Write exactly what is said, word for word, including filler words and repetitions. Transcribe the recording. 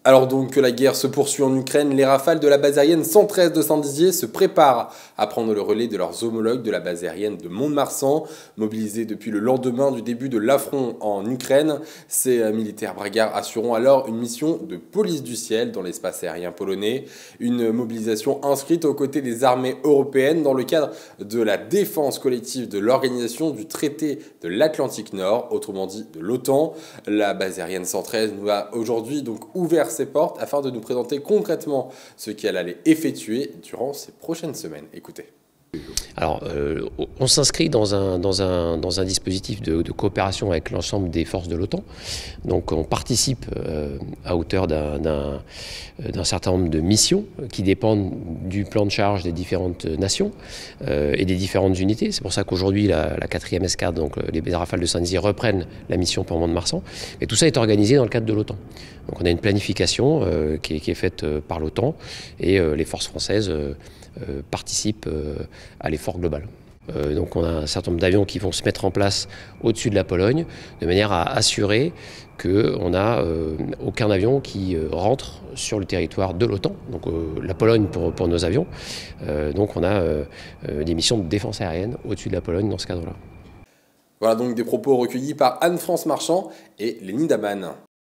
Alors donc que la guerre se poursuit en Ukraine, les rafales de la base aérienne cent treize de Saint-Dizier se préparent à prendre le relais de leurs homologues de la base aérienne de Mont-de-Marsan. Mobilisés depuis le lendemain du début de l'affront en Ukraine, ces militaires bragards assureront alors une mission de police du ciel dans l'espace aérien polonais. Une mobilisation inscrite aux côtés des armées européennes dans le cadre de la défense collective de l'organisation du traité de l'Atlantique Nord, autrement dit de l'OTAN. La base aérienne cent treize nous a aujourd'hui donc ouvert ses portes afin de nous présenter concrètement ce qu'elle allait effectuer durant ces prochaines semaines. Écoutez. Alors, euh, on s'inscrit dans un, dans, un, dans un dispositif de, de coopération avec l'ensemble des forces de l'OTAN. Donc, on participe euh, à hauteur d'un d'un certain nombre de missions qui dépendent du plan de charge des différentes nations euh, et des différentes unités. C'est pour ça qu'aujourd'hui, la, la quatrième escadre, donc les Rafales de Saint-Dizier, reprennent la mission pour Mont-de-Marsan. Et tout ça est organisé dans le cadre de l'OTAN. Donc, on a une planification euh, qui, est, qui est faite par l'OTAN et euh, les forces françaises euh, euh, participent euh, à l'effort global. Euh, donc on a un certain nombre d'avions qui vont se mettre en place au-dessus de la Pologne, de manière à assurer qu'on n'a euh, aucun avion qui euh, rentre sur le territoire de l'OTAN, donc euh, la Pologne pour, pour nos avions. Euh, donc on a euh, euh, des missions de défense aérienne au-dessus de la Pologne dans ce cadre-là. Voilà donc des propos recueillis par Anne-France Marchand et Lénie Daman.